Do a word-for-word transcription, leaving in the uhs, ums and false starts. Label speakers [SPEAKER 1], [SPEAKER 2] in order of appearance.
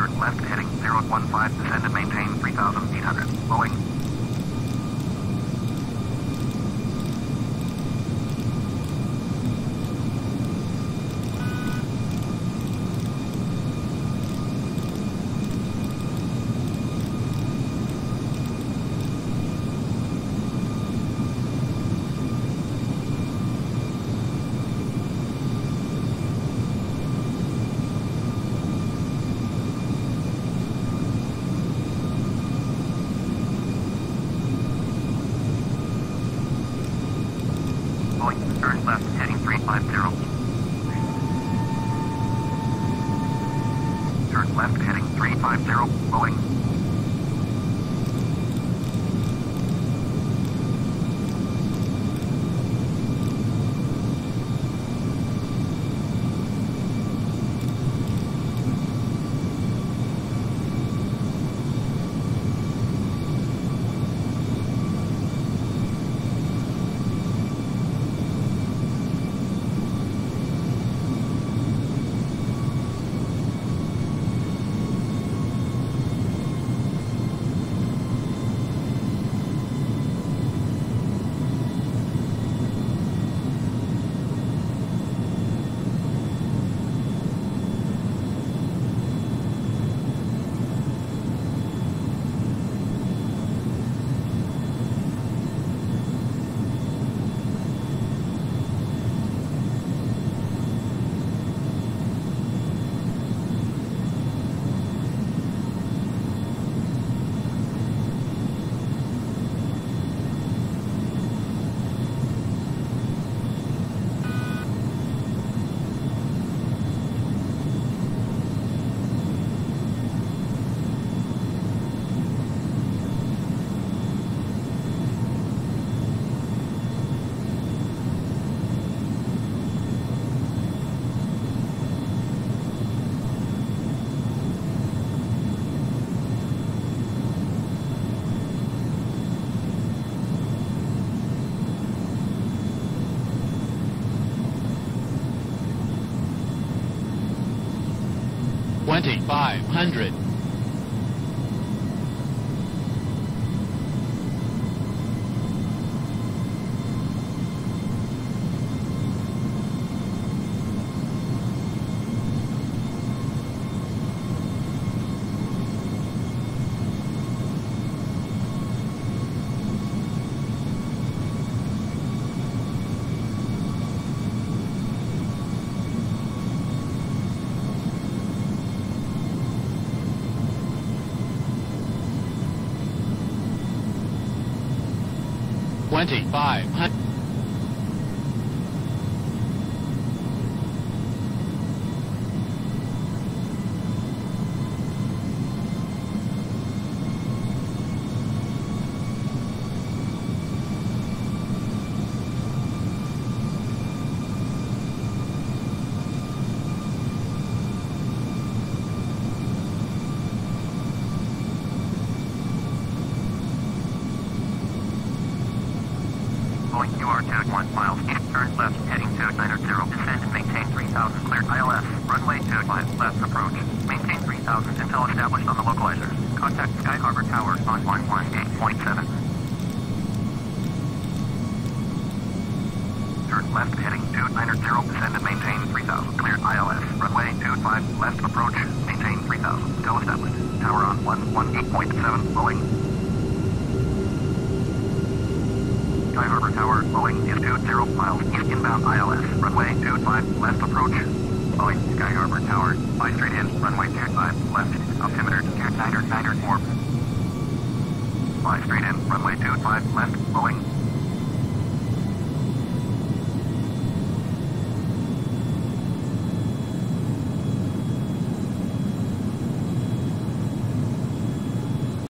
[SPEAKER 1] Turn left heading zero one five, descend and maintain three thousand eight hundred. Boeing. Turn left, heading three five zero. Turn left, heading three five zero, Boeing.
[SPEAKER 2] twenty-five hundred. Twenty-five hundred.
[SPEAKER 1] Boeing, you are tag one miles east, turn left, heading two nine zero, descend and maintain three thousand, clear I L S, runway two five, left approach, maintain three thousand until established on the localizers. Contact Sky Harbor Tower on one one eight point seven. Turn left, heading two nine zero, descend and maintain three thousand, clear I L S, runway two five, left approach, maintain three thousand until established. Tower on one one eight point seven, Boeing. Sky Harbor Tower, Boeing is two zero miles east inbound I L S, runway two five, left approach. Boeing, Sky Harbor Tower, fly straight in, runway two five, left, altimeter two nine nine four. Fly straight in, runway two five, left, Boeing.